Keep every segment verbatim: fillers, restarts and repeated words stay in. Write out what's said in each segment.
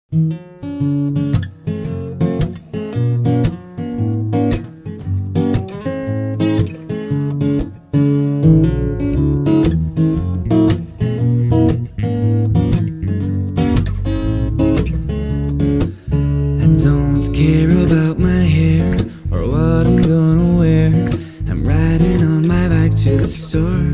Don't care about my hair or what I'm gonna wear. I'm riding on my bike to the store.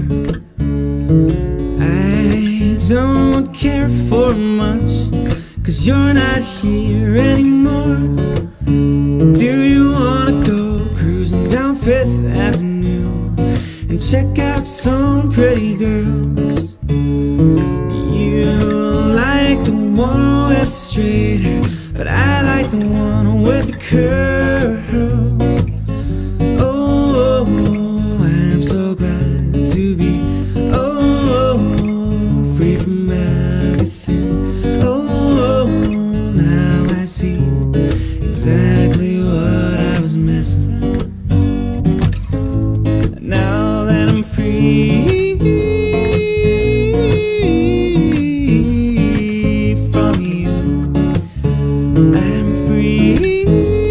I don't care for much, 'cause you're not here anymore. Do you wanna go cruising down Fifth Avenue and check out some pretty girls? You like the one with straight hair, but I like the one with the curls. Oh, I'm so glad to be, oh, free from everything. Oh, now I see exactly what I was missing. Now that I'm free from you, I'm free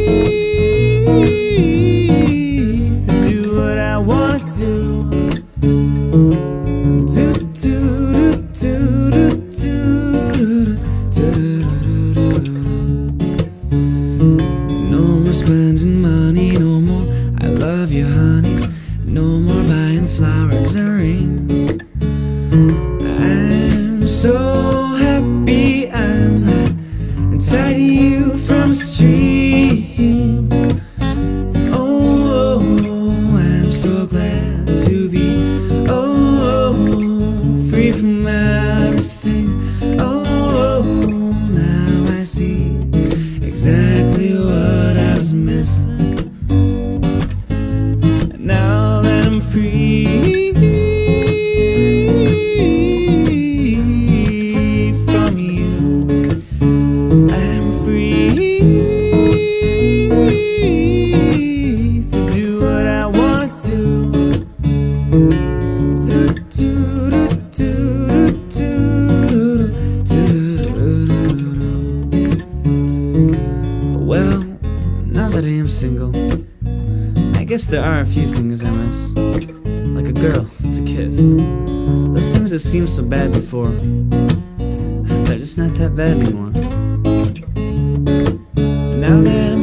to do what I want to do. Do, do, do, do, do, do, do, do. No more spending money, no more I love you honeys, no more buying flowers and rings. I'm so happy I'm not tied to you from a stream. Oh, I'm so glad to be, oh, free from everything. Oh, now I see exactly what I was missing. Now that I'm free from you, I'm free to do what I want to do. Do, do, do, do, do, do. Well, now that I am single, I guess there are a few things I miss, like a girl to kiss. Those things that seemed so bad before, they're just not that bad anymore. Now that